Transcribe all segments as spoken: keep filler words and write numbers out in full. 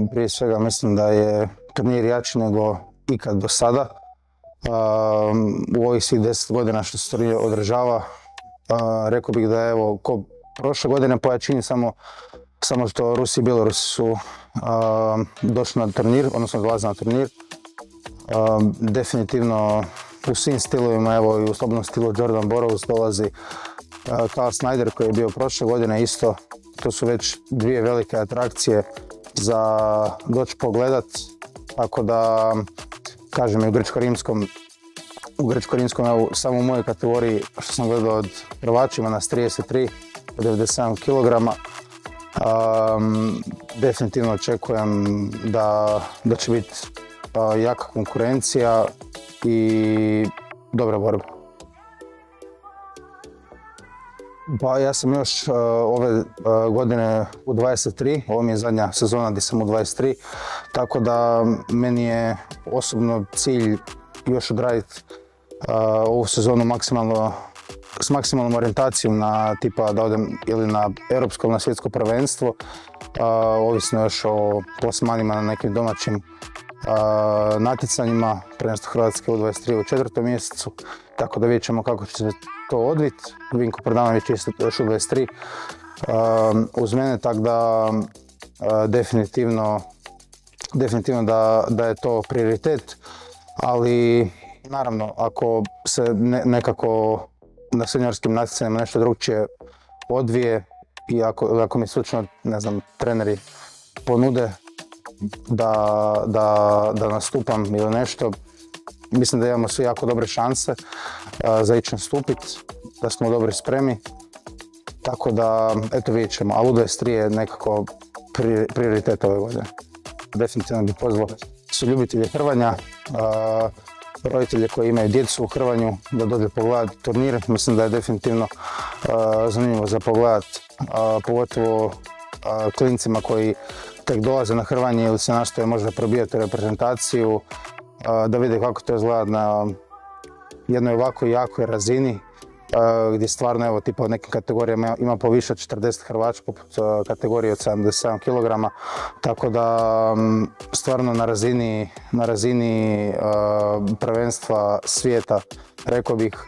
prije svega mislim da je turnir jači nego ikad do sada. U ovih svih deset godina što se turnir održava, rekao bih da je evo, ko prošle godine po jačini, samo, samo što Rusi i Bjelorusi su došli na turnir, odnosno dolaze na turnir. Definitivno u svim stilovima, evo i u slobodnom stilu Jordan Burroughs dolazi, Carl Snyder koji je bio prošle godine isto. To su već dvije velike atrakcije za doći pogledat, tako da kažem i u grčko-rimskom, u grčko-rimskom, evo, samo u mojoj kategoriji što sam gledao od prvačima nas trideset tri do devedeset sedam kilograma. Um, definitivno očekujem da, da će biti uh, jaka konkurencija i dobra borba. Pa ja sam još uh, ove uh, godine u dvadeset tri, ovo mi je zadnja sezona gdje sam u dvadeset tri, tako da meni je osobno cilj još odraditi uh, ovu sezonu maksimalno, s maksimalnom orijentacijom na tipa da odem ili na europsko ili na svjetsko prvenstvo, uh, ovisno još o plasmanima na nekim domaćim uh, natjecanjima, prvenstvo Hrvatske u dvadeset tri u četvrtom mjesecu, tako da vidjet ćemo kako će se to odviti. Vinko Prdanović isto još u dvadeset tri uh, uz mene, tako da uh, definitivno, definitivno da, da je to prioritet, ali naravno ako se ne, nekako na seniorskim natjecanjima nešto drugčije odvije i ako, ako mi slučajno, ne znam, treneri ponude da, da, da nastupam ili nešto, mislim da imamo svi jako dobre šanse uh, za ići nastupiti, da smo dobri spremi, tako da eto vidjet ćemo, ali u dvadeset tri je nekako pri, prioritet ove godine. Definitivno bih pozvao su ljubitelji hrvanja, uh, roditelje koji imaju djecu u hrvanju da dođu pogledati turnir. Mislim da je definitivno uh, zanimljivo za pogledati, uh, pogotovo uh, klincima koji tek dolaze na hrvanje ili se nastoje možda probijati reprezentaciju, uh, da vide kako to izgleda na jednoj ovako jakoj razini, uh, gdje stvarno evo tipa u nekim kategorijama ima po više od četrdeset hrvača, poput uh, kategorije od sedamdeset sedam kilograma, tako da um, stvarno na razini, na razini uh, prvenstva svijeta, rekao bih,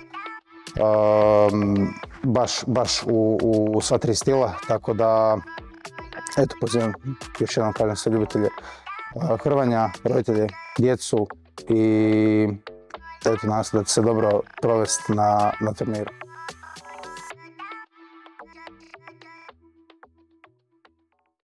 um, baš, baš u, u sva tri stila, tako da eto pozivam još jednom kažem sve ljubitelje uh, hrvanja, roditelje, djecu i eto, nadam se da će se dobro provesti na, na turniru.